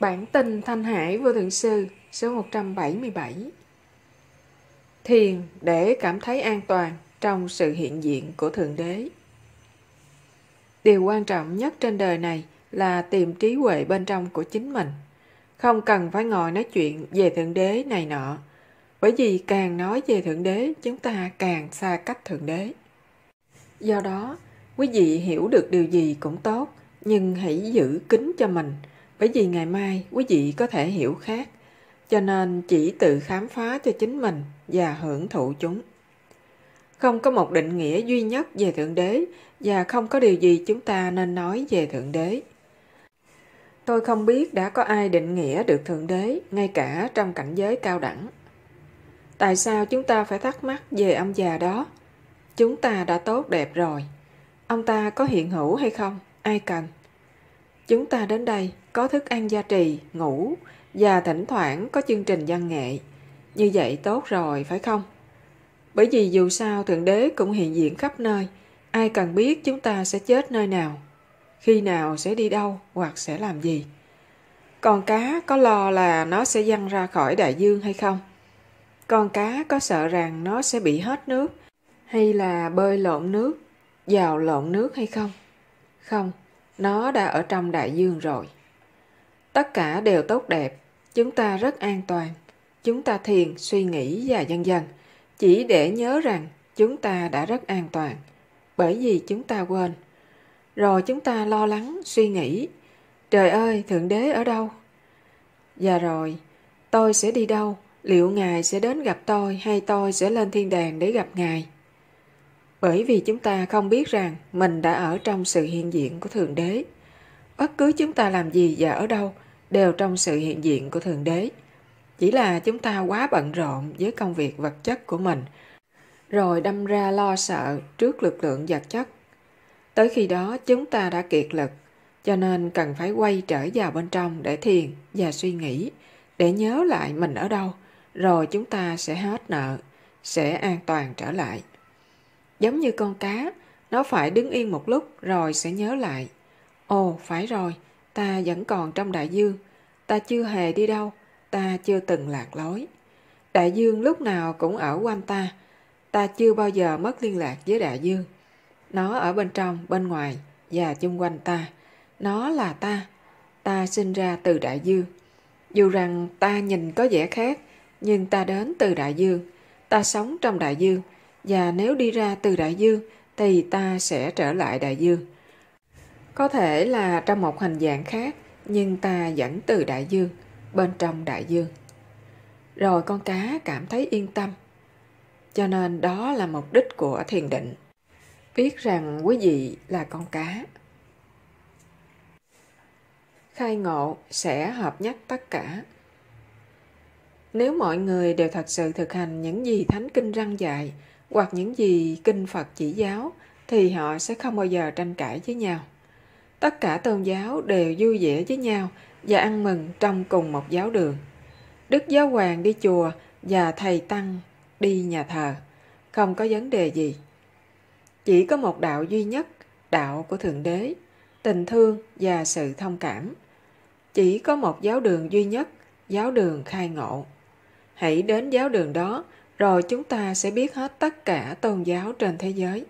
Bản tin Thanh Hải Vô Thượng Sư số 177. Thiền để cảm thấy an toàn trong sự hiện diện của Thượng Đế. Điều quan trọng nhất trên đời này là tìm trí huệ bên trong của chính mình. Không cần phải ngồi nói chuyện về Thượng Đế này nọ, bởi vì càng nói về Thượng Đế, chúng ta càng xa cách Thượng Đế. Do đó, quý vị hiểu được điều gì cũng tốt, nhưng hãy giữ kín cho mình, bởi vì ngày mai quý vị có thể hiểu khác, cho nên chỉ tự khám phá cho chính mình và hưởng thụ chúng. Không có một định nghĩa duy nhất về Thượng Đế và không có điều gì chúng ta nên nói về Thượng Đế. Tôi không biết đã có ai định nghĩa được Thượng Đế, ngay cả trong cảnh giới cao đẳng. Tại sao chúng ta phải thắc mắc về ông già đó? Chúng ta đã tốt đẹp rồi. Ông ta có hiện hữu hay không? Ai cần? Chúng ta đến đây có thức ăn gia trì, ngủ và thỉnh thoảng có chương trình văn nghệ. Như vậy tốt rồi, phải không? Bởi vì dù sao Thượng Đế cũng hiện diện khắp nơi. Ai cần biết chúng ta sẽ chết nơi nào, khi nào sẽ đi đâu hoặc sẽ làm gì. Con cá có lo là nó sẽ văng ra khỏi đại dương hay không? Con cá có sợ rằng nó sẽ bị hết nước hay là bơi lộn nước, vào lộn nước hay không? Không, nó đã ở trong đại dương rồi. Tất cả đều tốt đẹp, chúng ta rất an toàn. Chúng ta thiền, suy nghĩ và vân vân, chỉ để nhớ rằng chúng ta đã rất an toàn, bởi vì chúng ta quên. Rồi chúng ta lo lắng, suy nghĩ, trời ơi, Thượng Đế ở đâu? Và rồi, tôi sẽ đi đâu? Liệu Ngài sẽ đến gặp tôi hay tôi sẽ lên thiên đàng để gặp Ngài? Bởi vì chúng ta không biết rằng mình đã ở trong sự hiện diện của Thượng Đế. Bất cứ chúng ta làm gì và ở đâu đều trong sự hiện diện của Thượng Đế. Chỉ là chúng ta quá bận rộn với công việc vật chất của mình, rồi đâm ra lo sợ trước lực lượng vật chất. Tới khi đó chúng ta đã kiệt lực, cho nên cần phải quay trở vào bên trong để thiền và suy nghĩ, để nhớ lại mình ở đâu, rồi chúng ta sẽ hết nợ, sẽ an toàn trở lại. Giống như con cá, nó phải đứng yên một lúc rồi sẽ nhớ lại. Ồ, phải rồi, ta vẫn còn trong đại dương, ta chưa hề đi đâu, ta chưa từng lạc lối. Đại dương lúc nào cũng ở quanh ta chưa bao giờ mất liên lạc với đại dương. Nó ở bên trong, bên ngoài và chung quanh ta. Nó là ta sinh ra từ đại dương. Dù rằng ta nhìn có vẻ khác, nhưng ta đến từ đại dương, ta sống trong đại dương, và nếu đi ra từ đại dương thì ta sẽ trở lại đại dương. Có thể là trong một hình dạng khác, nhưng ta vẫn từ đại dương, bên trong đại dương. Rồi con cá cảm thấy yên tâm. Cho nên đó là mục đích của thiền định. Biết rằng quý vị là con cá. Khai ngộ sẽ hợp nhất tất cả. Nếu mọi người đều thật sự thực hành những gì Thánh Kinh răn dạy hoặc những gì Kinh Phật chỉ giáo, thì họ sẽ không bao giờ tranh cãi với nhau. Tất cả tôn giáo đều vui vẻ với nhau và ăn mừng trong cùng một giáo đường. Đức Giáo Hoàng đi chùa và Thầy Tăng đi nhà thờ, không có vấn đề gì. Chỉ có một đạo duy nhất, đạo của Thượng Đế, tình thương và sự thông cảm. Chỉ có một giáo đường duy nhất, giáo đường khai ngộ. Hãy đến giáo đường đó, rồi chúng ta sẽ biết hết tất cả tôn giáo trên thế giới.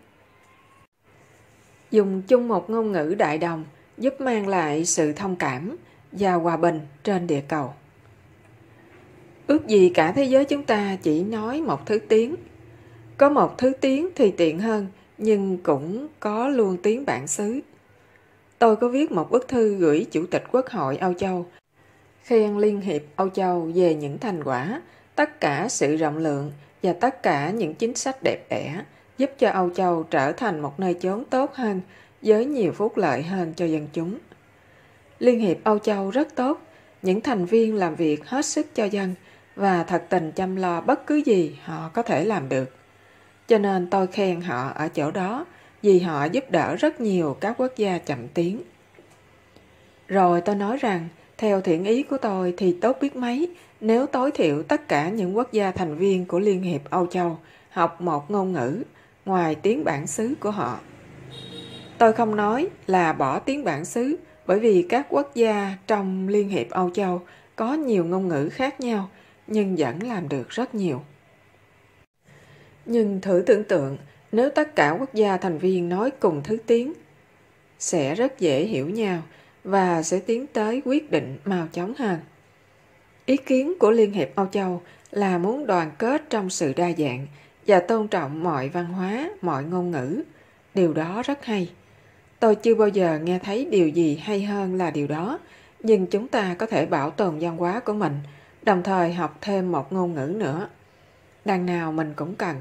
Dùng chung một ngôn ngữ đại đồng giúp mang lại sự thông cảm và hòa bình trên địa cầu. Ước gì cả thế giới chúng ta chỉ nói một thứ tiếng. Có một thứ tiếng thì tiện hơn, nhưng cũng có luôn tiếng bản xứ. Tôi có viết một bức thư gửi Chủ tịch Quốc hội Âu Châu, khen Liên hiệp Âu Châu về những thành quả, tất cả sự rộng lượng và tất cả những chính sách đẹp đẽ, giúp cho Âu Châu trở thành một nơi chốn tốt hơn, với nhiều phúc lợi hơn cho dân chúng. Liên hiệp Âu Châu rất tốt, những thành viên làm việc hết sức cho dân và thật tình chăm lo bất cứ gì họ có thể làm được. Cho nên tôi khen họ ở chỗ đó, vì họ giúp đỡ rất nhiều các quốc gia chậm tiến. Rồi tôi nói rằng, theo thiện ý của tôi thì tốt biết mấy nếu tối thiểu tất cả những quốc gia thành viên của Liên hiệp Âu Châu học một ngôn ngữ ngoài tiếng bản xứ của họ. Tôi không nói là bỏ tiếng bản xứ bởi vì các quốc gia trong Liên hiệp Âu Châu có nhiều ngôn ngữ khác nhau, nhưng vẫn làm được rất nhiều. Nhưng thử tưởng tượng, nếu tất cả quốc gia thành viên nói cùng thứ tiếng, sẽ rất dễ hiểu nhau và sẽ tiến tới quyết định mau chóng hơn. Ý kiến của Liên hiệp Âu Châu là muốn đoàn kết trong sự đa dạng và tôn trọng mọi văn hóa, mọi ngôn ngữ. Điều đó rất hay. Tôi chưa bao giờ nghe thấy điều gì hay hơn là điều đó, nhưng chúng ta có thể bảo tồn văn hóa của mình, đồng thời học thêm một ngôn ngữ nữa. Đằng nào mình cũng cần.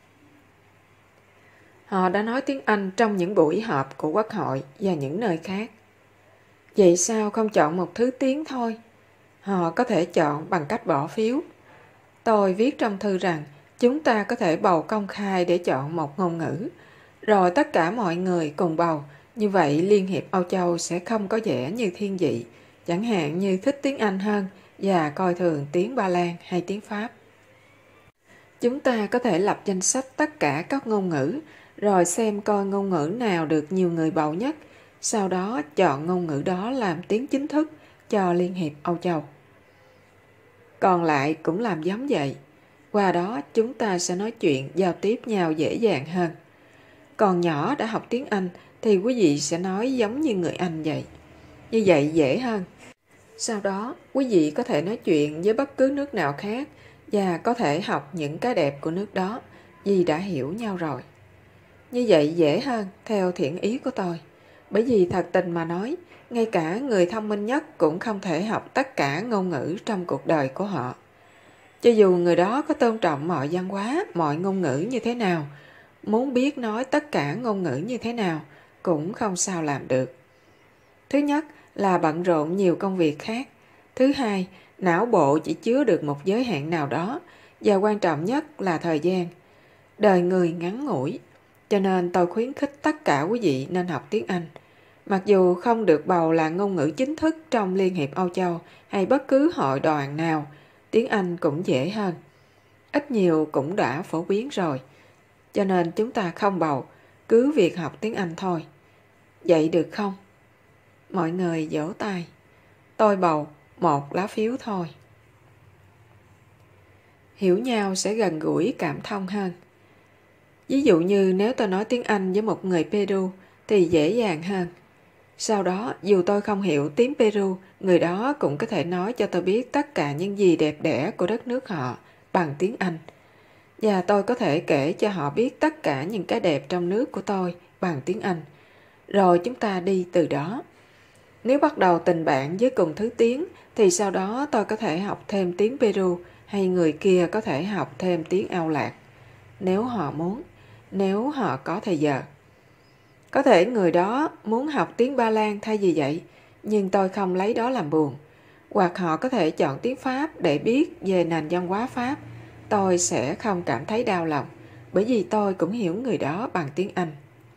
Họ đã nói tiếng Anh trong những buổi họp của Quốc hội và những nơi khác. Vậy sao không chọn một thứ tiếng thôi? Họ có thể chọn bằng cách bỏ phiếu. Tôi viết trong thư rằng chúng ta có thể bầu công khai để chọn một ngôn ngữ, rồi tất cả mọi người cùng bầu. Như vậy Liên hiệp Âu Châu sẽ không có vẻ như thiên vị, chẳng hạn như thích tiếng Anh hơn và coi thường tiếng Ba Lan hay tiếng Pháp. Chúng ta có thể lập danh sách tất cả các ngôn ngữ, rồi xem coi ngôn ngữ nào được nhiều người bầu nhất, sau đó chọn ngôn ngữ đó làm tiếng chính thức cho Liên hiệp Âu Châu. Còn lại cũng làm giống vậy. Qua đó chúng ta sẽ nói chuyện, giao tiếp nhau dễ dàng hơn. Còn nhỏ đã học tiếng Anh thì quý vị sẽ nói giống như người Anh vậy. Như vậy dễ hơn. Sau đó quý vị có thể nói chuyện với bất cứ nước nào khác và có thể học những cái đẹp của nước đó vì đã hiểu nhau rồi. Như vậy dễ hơn theo thiện ý của tôi. Bởi vì thật tình mà nói, ngay cả người thông minh nhất cũng không thể học tất cả ngôn ngữ trong cuộc đời của họ. Cho dù người đó có tôn trọng mọi văn hóa, mọi ngôn ngữ như thế nào, muốn biết nói tất cả ngôn ngữ như thế nào, cũng không sao làm được. Thứ nhất là bận rộn nhiều công việc khác. Thứ hai, não bộ chỉ chứa được một giới hạn nào đó, và quan trọng nhất là thời gian. Đời người ngắn ngủi, cho nên tôi khuyến khích tất cả quý vị nên học tiếng Anh. Mặc dù không được bầu là ngôn ngữ chính thức trong Liên hiệp Âu Châu hay bất cứ hội đoàn nào, tiếng Anh cũng dễ hơn. Ít nhiều cũng đã phổ biến rồi. Cho nên chúng ta không bầu, cứ việc học tiếng Anh thôi. Vậy được không? Mọi người vỗ tay. Tôi bầu 1 lá phiếu thôi. Hiểu nhau sẽ gần gũi, cảm thông hơn. Ví dụ như nếu tôi nói tiếng Anh với một người Peru thì dễ dàng hơn. Sau đó, dù tôi không hiểu tiếng Peru, người đó cũng có thể nói cho tôi biết tất cả những gì đẹp đẽ của đất nước họ bằng tiếng Anh. Và tôi có thể kể cho họ biết tất cả những cái đẹp trong nước của tôi bằng tiếng Anh. Rồi chúng ta đi từ đó. Nếu bắt đầu tình bạn với cùng thứ tiếng, thì sau đó tôi có thể học thêm tiếng Peru, hay người kia có thể học thêm tiếng Âu Lạc. Nếu họ muốn, nếu họ có thời giờ. Có thể người đó muốn học tiếng Ba Lan thay vì vậy, nhưng tôi không lấy đó làm buồn. Hoặc họ có thể chọn tiếng Pháp để biết về nền văn hóa Pháp. Tôi sẽ không cảm thấy đau lòng, bởi vì tôi cũng hiểu người đó bằng tiếng Anh.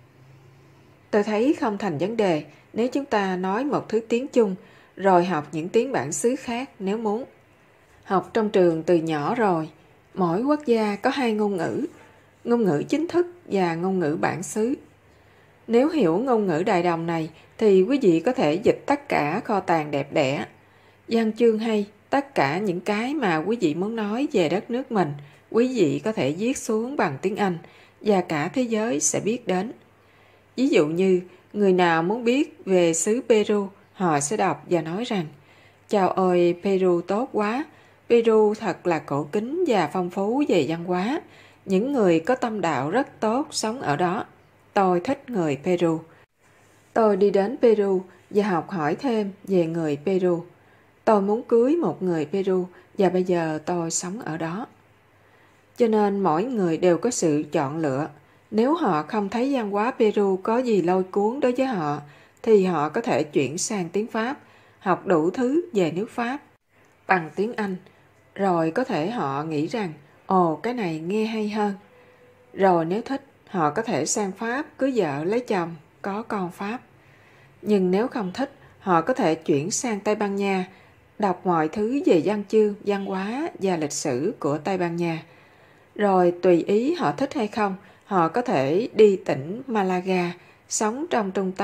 Tôi thấy không thành vấn đề nếu chúng ta nói một thứ tiếng chung, rồi học những tiếng bản xứ khác nếu muốn. Học trong trường từ nhỏ rồi, mỗi quốc gia có 2 ngôn ngữ chính thức và ngôn ngữ bản xứ. Nếu hiểu ngôn ngữ đại đồng này thì quý vị có thể dịch tất cả kho tàng đẹp đẽ, văn chương hay, tất cả những cái mà quý vị muốn nói về đất nước mình, quý vị có thể viết xuống bằng tiếng Anh và cả thế giới sẽ biết đến. Ví dụ như, người nào muốn biết về xứ Peru, họ sẽ đọc và nói rằng: "Chào ơi, Peru tốt quá! Peru thật là cổ kính và phong phú về văn hóa. Những người có tâm đạo rất tốt sống ở đó. Tôi thích người Peru. Tôi đi đến Peru và học hỏi thêm về người Peru. Tôi muốn cưới một người Peru và bây giờ tôi sống ở đó." Cho nên mỗi người đều có sự chọn lựa. Nếu họ không thấy văn hóa Peru có gì lôi cuốn đối với họ, thì họ có thể chuyển sang tiếng Pháp, học đủ thứ về nước Pháp bằng tiếng Anh. Rồi có thể họ nghĩ rằng, ồ, cái này nghe hay hơn. Rồi nếu thích, họ có thể sang Pháp cưới vợ lấy chồng, có con Pháp. Nhưng nếu không thích, họ có thể chuyển sang Tây Ban Nha, đọc mọi thứ về văn chương, văn hóa và lịch sử của Tây Ban Nha. Rồi tùy ý họ thích hay không, họ có thể đi tỉnh Malaga, sống trong trung tâm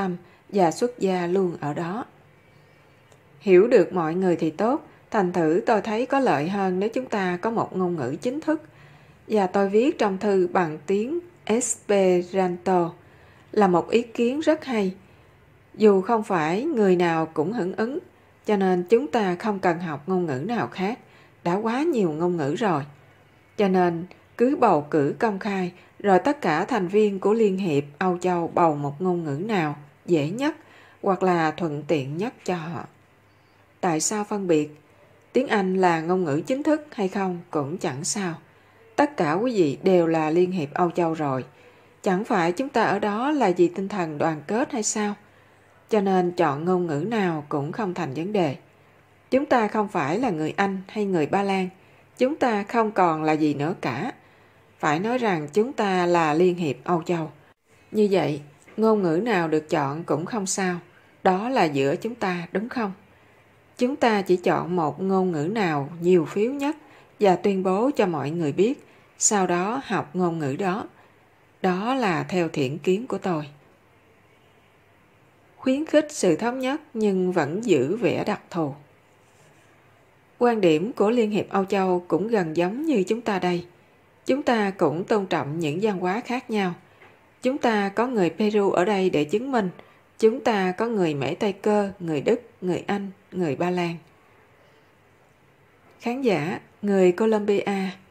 và xuất gia luôn ở đó. Hiểu được mọi người thì tốt, thành thử tôi thấy có lợi hơn nếu chúng ta có một ngôn ngữ chính thức. Và tôi viết trong thư bằng tiếng Esperanto là một ý kiến rất hay. Dù không phải người nào cũng hưởng ứng, cho nên chúng ta không cần học ngôn ngữ nào khác, đã quá nhiều ngôn ngữ rồi. Cho nên cứ bầu cử công khai, rồi tất cả thành viên của Liên hiệp Âu Châu bầu một ngôn ngữ nào dễ nhất hoặc là thuận tiện nhất cho họ. Tại sao phân biệt? Tiếng Anh là ngôn ngữ chính thức hay không cũng chẳng sao. Tất cả quý vị đều là Liên hiệp Âu Châu rồi. Chẳng phải chúng ta ở đó là vì tinh thần đoàn kết hay sao? Cho nên chọn ngôn ngữ nào cũng không thành vấn đề. Chúng ta không phải là người Anh hay người Ba Lan. Chúng ta không còn là gì nữa cả. Phải nói rằng chúng ta là Liên hiệp Âu Châu. Như vậy, ngôn ngữ nào được chọn cũng không sao. Đó là giữa chúng ta, đúng không? Chúng ta chỉ chọn một ngôn ngữ nào nhiều phiếu nhất và tuyên bố cho mọi người biết, sau đó học ngôn ngữ đó. Đó là theo thiện kiến của tôi. Khuyến khích sự thống nhất nhưng vẫn giữ vẻ đặc thù. Quan điểm của Liên hiệp Âu Châu cũng gần giống như chúng ta đây. Chúng ta cũng tôn trọng những văn hóa khác nhau. Chúng ta có người Peru ở đây để chứng minh. Chúng ta có người Mễ Tây Cơ, người Đức, người Anh, người Ba Lan. Khán giả, người Colombia.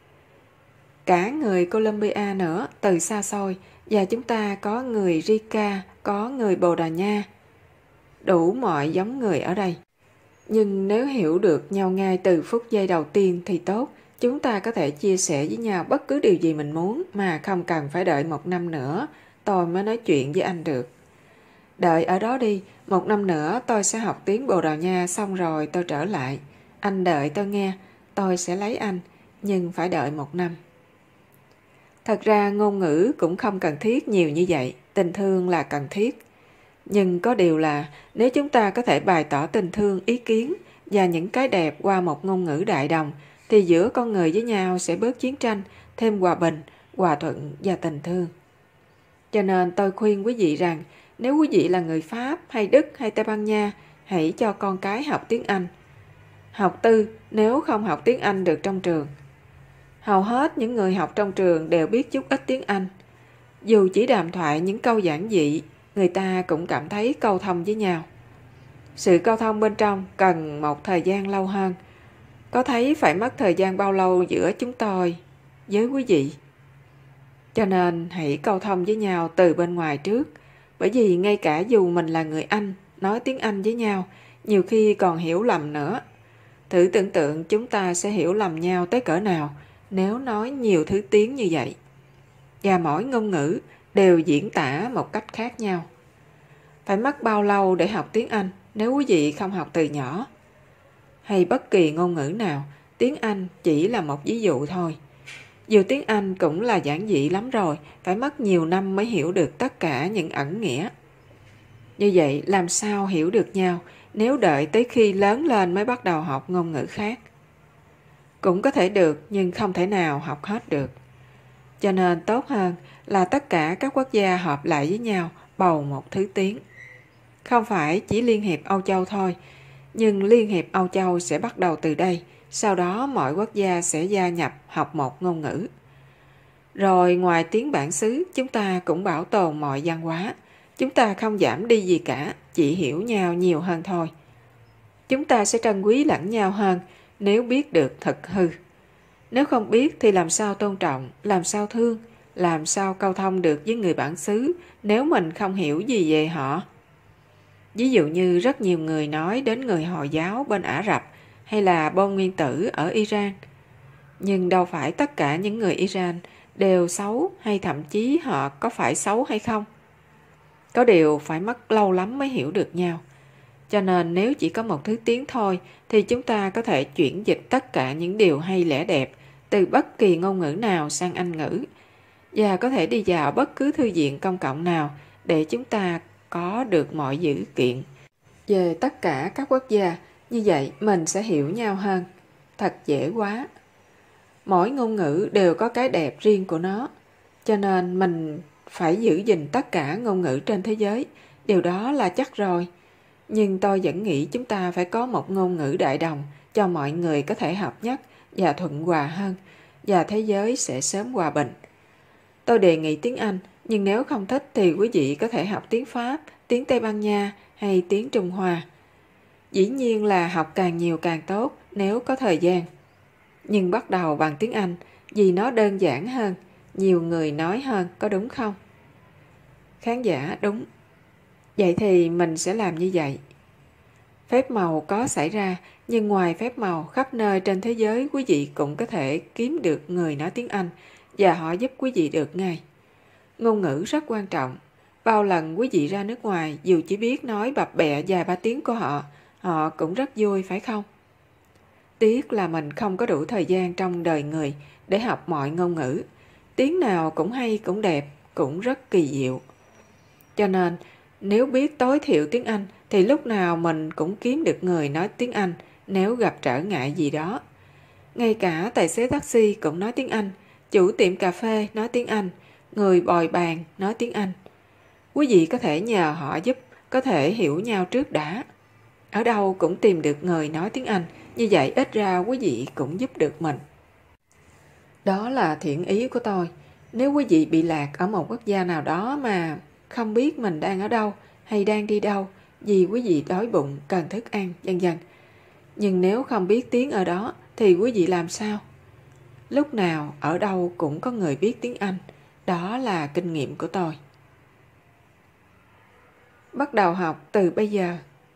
Cả người Colombia nữa, từ xa xôi. Và chúng ta có người Rica, có người Bồ Đào Nha. Đủ mọi giống người ở đây. Nhưng nếu hiểu được nhau ngay từ phút giây đầu tiên thì tốt. Chúng ta có thể chia sẻ với nhau bất cứ điều gì mình muốn mà không cần phải đợi 1 năm nữa tôi mới nói chuyện với anh được. Đợi ở đó đi, 1 năm nữa tôi sẽ học tiếng Bồ Đào Nha xong rồi tôi trở lại. Anh đợi tôi nghe, tôi sẽ lấy anh, nhưng phải đợi 1 năm. Thật ra ngôn ngữ cũng không cần thiết nhiều như vậy, tình thương là cần thiết. Nhưng có điều là nếu chúng ta có thể bày tỏ tình thương, ý kiến và những cái đẹp qua một ngôn ngữ đại đồng, thì giữa con người với nhau sẽ bớt chiến tranh, thêm hòa bình, hòa thuận và tình thương. Cho nên tôi khuyên quý vị rằng, nếu quý vị là người Pháp hay Đức hay Tây Ban Nha, hãy cho con cái học tiếng Anh. Học tư nếu không học tiếng Anh được trong trường. Hầu hết những người học trong trường đều biết chút ít tiếng Anh. Dù chỉ đàm thoại những câu giản dị, người ta cũng cảm thấy câu thông với nhau. Sự câu thông bên trong cần một thời gian lâu hơn. Có thấy phải mất thời gian bao lâu giữa chúng tôi với quý vị? Cho nên hãy câu thông với nhau từ bên ngoài trước. Bởi vì ngay cả dù mình là người Anh, nói tiếng Anh với nhau, nhiều khi còn hiểu lầm nữa. Thử tưởng tượng chúng ta sẽ hiểu lầm nhau tới cỡ nào nếu nói nhiều thứ tiếng như vậy. Và mỗi ngôn ngữ đều diễn tả một cách khác nhau. Phải mất bao lâu để học tiếng Anh nếu quý vị không học từ nhỏ? Hay bất kỳ ngôn ngữ nào, tiếng Anh chỉ là một ví dụ thôi. Dù tiếng Anh cũng là giản dị lắm rồi, phải mất nhiều năm mới hiểu được tất cả những ẩn nghĩa. Như vậy làm sao hiểu được nhau nếu đợi tới khi lớn lên mới bắt đầu học ngôn ngữ khác? Cũng có thể được nhưng không thể nào học hết được. Cho nên tốt hơn là tất cả các quốc gia họp lại với nhau bầu một thứ tiếng. Không phải chỉ Liên hiệp Âu Châu thôi, nhưng Liên hiệp Âu Châu sẽ bắt đầu từ đây, sau đó mọi quốc gia sẽ gia nhập học một ngôn ngữ. Rồi ngoài tiếng bản xứ, chúng ta cũng bảo tồn mọi văn hóa. Chúng ta không giảm đi gì cả, chỉ hiểu nhau nhiều hơn thôi. Chúng ta sẽ trân quý lẫn nhau hơn nếu biết được thật hư. Nếu không biết thì làm sao tôn trọng, làm sao thương, làm sao câu thông được với người bản xứ nếu mình không hiểu gì về họ. Ví dụ như rất nhiều người nói đến người Hồi giáo bên Ả Rập hay là bom nguyên tử ở Iran. Nhưng đâu phải tất cả những người Iran đều xấu hay thậm chí họ có phải xấu hay không. Có điều phải mất lâu lắm mới hiểu được nhau. Cho nên nếu chỉ có một thứ tiếng thôi thì chúng ta có thể chuyển dịch tất cả những điều hay lẽ đẹp từ bất kỳ ngôn ngữ nào sang Anh ngữ và có thể đi vào bất cứ thư viện công cộng nào để chúng ta có được mọi dữ kiện về tất cả các quốc gia. Như vậy mình sẽ hiểu nhau hơn. Thật dễ quá. Mỗi ngôn ngữ đều có cái đẹp riêng của nó. Cho nên mình phải giữ gìn tất cả ngôn ngữ trên thế giới Điều đó là chắc rồi. Nhưng tôi vẫn nghĩ chúng ta phải có một ngôn ngữ đại đồng cho mọi người có thể hợp nhất và thuận hòa hơn, và thế giới sẽ sớm hòa bình. Tôi đề nghị tiếng Anh, nhưng nếu không thích thì quý vị có thể học tiếng Pháp, tiếng Tây Ban Nha hay tiếng Trung Hoa. Dĩ nhiên là học càng nhiều càng tốt nếu có thời gian. Nhưng bắt đầu bằng tiếng Anh vì nó đơn giản hơn, nhiều người nói hơn, có đúng không? Khán giả: đúng. Vậy thì mình sẽ làm như vậy. Phép màu có xảy ra, nhưng ngoài phép màu, khắp nơi trên thế giới quý vị cũng có thể kiếm được người nói tiếng Anh và họ giúp quý vị được ngay. Ngôn ngữ rất quan trọng. Bao lần quý vị ra nước ngoài, dù chỉ biết nói bập bẹ vài ba tiếng của họ, họ cũng rất vui, phải không? Tiếc là mình không có đủ thời gian trong đời người để học mọi ngôn ngữ. Tiếng nào cũng hay, cũng đẹp, cũng rất kỳ diệu. Cho nên, nếu biết tối thiểu tiếng Anh thì lúc nào mình cũng kiếm được người nói tiếng Anh nếu gặp trở ngại gì đó. Ngay cả tài xế taxi cũng nói tiếng Anh, chủ tiệm cà phê nói tiếng Anh, người bồi bàn nói tiếng Anh. Quý vị có thể nhờ họ giúp, có thể hiểu nhau trước đã. Ở đâu cũng tìm được người nói tiếng Anh, như vậy ít ra quý vị cũng giúp được mình. Đó là thiện ý của tôi. Nếu quý vị bị lạc ở một quốc gia nào đó mà không biết mình đang ở đâu hay đang đi đâu vì quý vị đói bụng, cần thức ăn, vân vân. Nhưng nếu không biết tiếng ở đó thì quý vị làm sao? Lúc nào, ở đâu cũng có người biết tiếng Anh. Đó là kinh nghiệm của tôi. Bắt đầu học từ bây giờ.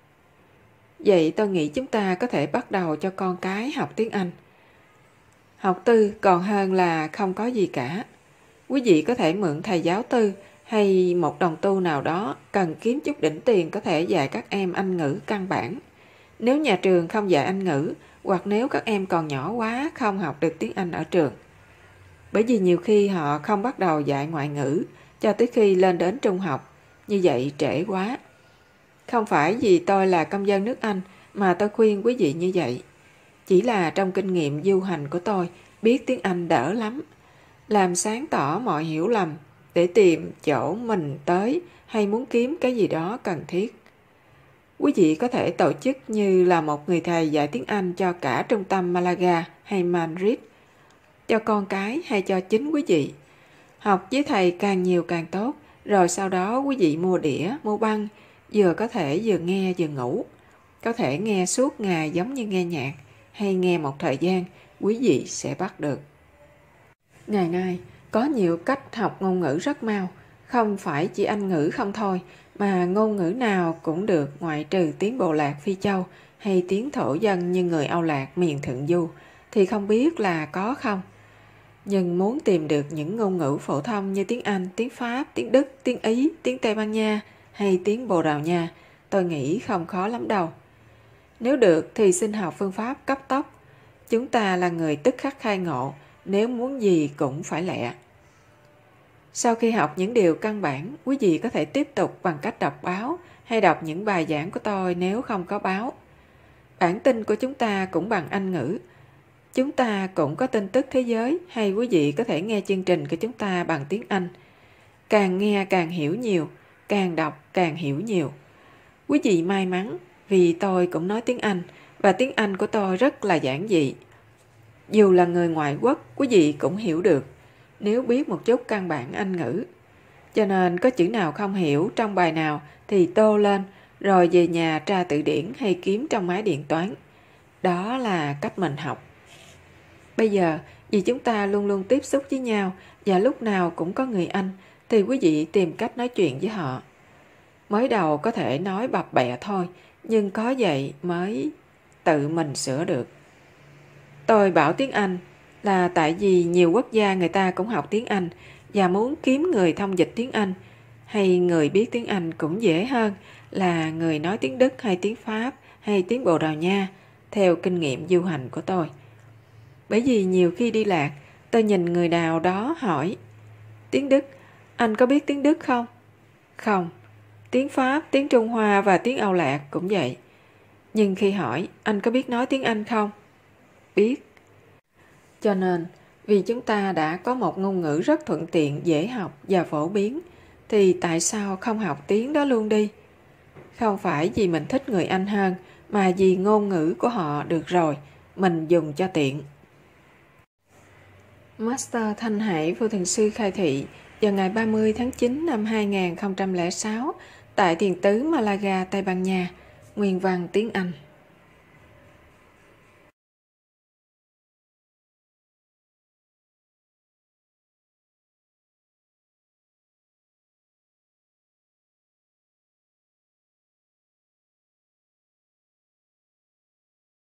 Vậy tôi nghĩ chúng ta có thể bắt đầu cho con cái học tiếng Anh. Học tư còn hơn là không có gì cả. Quý vị có thể mượn thầy giáo tư hay một đồng tu nào đó cần kiếm chút đỉnh tiền có thể dạy các em Anh ngữ căn bản. Nếu nhà trường không dạy Anh ngữ, hoặc nếu các em còn nhỏ quá không học được tiếng Anh ở trường. Bởi vì nhiều khi họ không bắt đầu dạy ngoại ngữ cho tới khi lên đến trung học, như vậy trễ quá. Không phải vì tôi là công dân nước Anh mà tôi khuyên quý vị như vậy. Chỉ là trong kinh nghiệm du hành của tôi, biết tiếng Anh đỡ lắm. Làm sáng tỏ mọi hiểu lầm để tìm chỗ mình tới hay muốn kiếm cái gì đó cần thiết. Quý vị có thể tổ chức như là một người thầy dạy tiếng Anh cho cả trung tâm Malaga hay Madrid, cho con cái hay cho chính quý vị. Học với thầy càng nhiều càng tốt, rồi sau đó quý vị mua đĩa, mua băng, vừa có thể vừa nghe vừa ngủ. Có thể nghe suốt ngày giống như nghe nhạc, hay nghe một thời gian, quý vị sẽ bắt được. Ngày nay, có nhiều cách học ngôn ngữ rất mau, không phải chỉ Anh ngữ không thôi, mà ngôn ngữ nào cũng được ngoại trừ tiếng Bộ Lạc Phi Châu hay tiếng thổ dân như người Âu Lạc miền Thượng Du, thì không biết là có không. Nhưng muốn tìm được những ngôn ngữ phổ thông như tiếng Anh, tiếng Pháp, tiếng Đức, tiếng Ý, tiếng Tây Ban Nha hay tiếng Bồ Đào Nha, tôi nghĩ không khó lắm đâu. Nếu được thì xin học phương pháp cấp tốc. Chúng ta là người tức khắc khai ngộ, nếu muốn gì cũng phải lẹ. Sau khi học những điều căn bản, quý vị có thể tiếp tục bằng cách đọc báo hay đọc những bài giảng của tôi nếu không có báo. Bản tin của chúng ta cũng bằng Anh ngữ. Chúng ta cũng có tin tức thế giới, hay quý vị có thể nghe chương trình của chúng ta bằng tiếng Anh. Càng nghe càng hiểu nhiều, càng đọc càng hiểu nhiều. Quý vị may mắn vì tôi cũng nói tiếng Anh và tiếng Anh của tôi rất là giản dị. Dù là người ngoại quốc, quý vị cũng hiểu được nếu biết một chút căn bản Anh ngữ. Cho nên có chữ nào không hiểu trong bài nào thì tô lên, rồi về nhà tra từ điển hay kiếm trong máy điện toán. Đó là cách mình học. Bây giờ, vì chúng ta luôn luôn tiếp xúc với nhau và lúc nào cũng có người Anh, thì quý vị tìm cách nói chuyện với họ. Mới đầu có thể nói bập bẹ thôi, nhưng có vậy mới tự mình sửa được. Tôi bảo tiếng Anh là tại vì nhiều quốc gia người ta cũng học tiếng Anh và muốn kiếm người thông dịch tiếng Anh hay người biết tiếng Anh cũng dễ hơn là người nói tiếng Đức hay tiếng Pháp hay tiếng Bồ Đào Nha, theo kinh nghiệm du hành của tôi. Bởi vì nhiều khi đi lạc, tôi nhìn người nào đó hỏi: tiếng Đức, anh có biết tiếng Đức không? Không. Tiếng Pháp, tiếng Trung Hoa và tiếng Âu Lạc cũng vậy. Nhưng khi hỏi: anh có biết nói tiếng Anh không? Biết. Cho nên, vì chúng ta đã có một ngôn ngữ rất thuận tiện, dễ học và phổ biến, thì tại sao không học tiếng đó luôn đi? Không phải vì mình thích người Anh hơn, mà vì ngôn ngữ của họ được rồi, mình dùng cho tiện. Master Thanh Hải Vô Thường Sư khai thị vào ngày 30 tháng 9 năm 2006 tại Thiền Tứ Malaga, Tây Ban Nha. Nguyên văn tiếng Anh.